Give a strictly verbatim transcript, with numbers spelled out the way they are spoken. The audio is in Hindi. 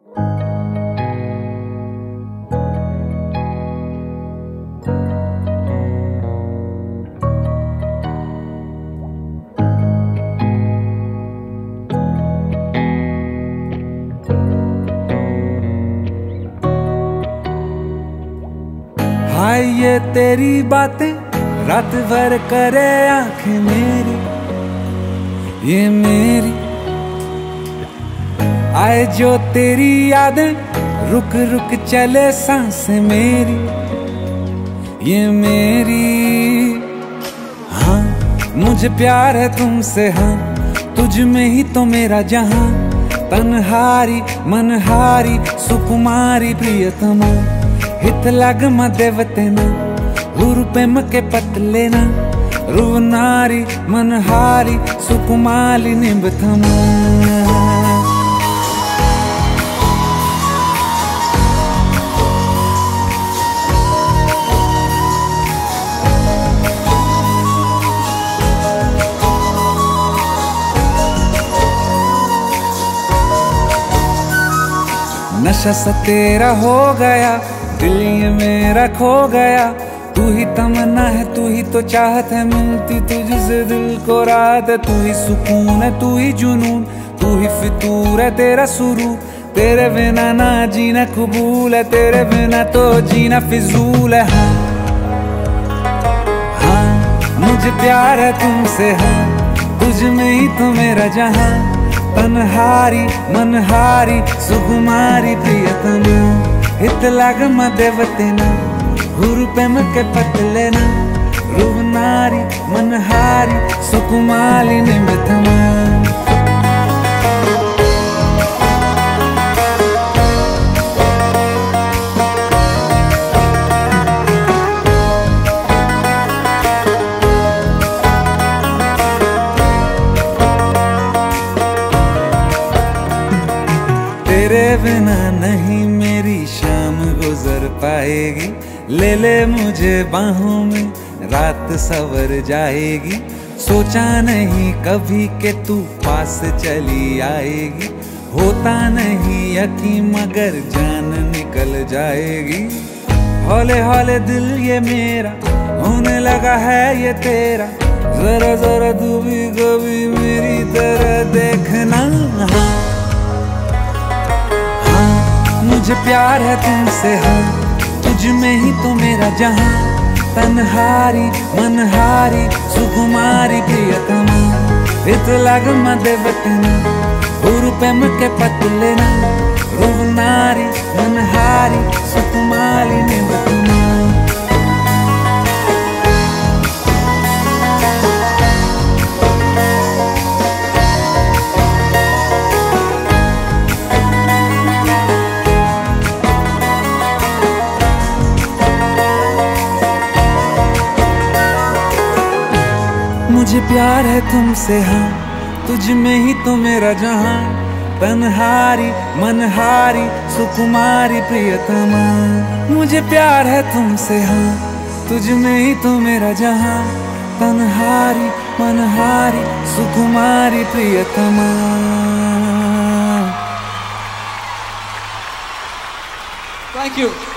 हाय ये तेरी बातें रात भर करे आंखें मेरी, ये मेरी आए जो तेरी यादें, रुक रुक चले सांसें मेरी, ये मेरी। हाँ मुझे प्यार है तुमसे, हाँ तुझ में ही तो मेरा जहां, तन्हारी मनहारी सुकुमारी प्रियतमा, हित लग मदेवतेना हुरुपेम के पतलेना, रुवनारी मनहारी सुकुमाली निबथमा। नशा सा तेरा हो गया, दिल ये मेरा खो गया, तू ही तमन्ना है, तू ही तो चाहत है, मिलती तुझसे दिल को राहत है, तू ही सुकून है, तू ही जुनून, तू ही फितूर है, तेरा सुरू, तेरे बिना ना जीना कबूल है, तेरे बिना तो जीना फिजूल है। हाँ हाँ मुझे प्यार है तुमसे, हाँ तुझ में ही तो मेरा जहां, तन्हारी मनहारी सुकुमारी प्रियतमा, हित लग मदेवतेना हुरुपेम के पतलेना, रुवनारी मनहारी सुकुमाली निबथमा। तेरे बिना नहीं मेरी शाम गुजर पाएगी, ले ले मुझे बाहों में रात सवर जाएगी, सोचा नहीं कभी के तू पास चली आएगी, होता नहीं यकीन मगर जान निकल जाएगी। हौले हौले दिल ये मेरा होने लगा है ये तेरा, जरा जरा तू भी कभी मेरी तरह देखना। मुझे प्यार है तुमसे, हाँ तुझ में ही तो मेरा जहां, तन्हारी मनहारी सुकुमारी प्रियतमा, हित लग मदेवतेना हुरुपेम के पतलेना, रुवनारी मनहारी सुकुमारी निबथमा। मुझे प्यार है तुमसे, हाँ तुझ में ही तो मेरा जहां, तन्हारी मनहारी सुकुमारी प्रियतमा। मुझे प्यार है तुमसे, हाँ तुझ में ही तो मेरा जहां, तन्हारी मनहारी सुकुमारी प्रियतमा। Thank you.